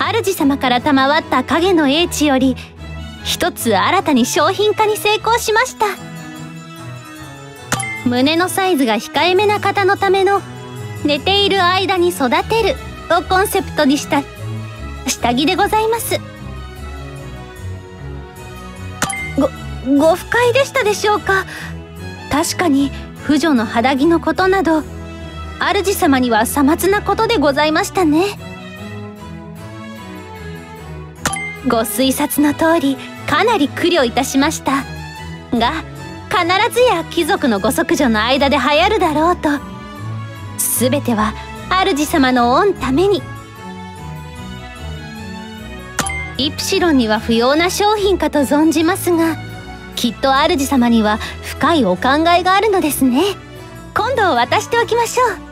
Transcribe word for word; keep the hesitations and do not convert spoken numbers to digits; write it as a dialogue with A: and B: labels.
A: 主様から賜った影の英知より一つ新たに商品化に成功しました。胸のサイズが控えめな方のための寝ている間に育てるをコンセプトにした下着でございます。ごご不快でしたでしょうか。確かに婦女の肌着のことなど主様にはさまつなことでございましたね。ご推察の通りかなり苦慮いたしましたが、必ずや貴族のご息女の間で流行るだろうと。全ては主様の御ために。イプシロンには不要な商品かと存じますが、きっと主様には深いお考えがあるのですね。今度渡しておきましょう。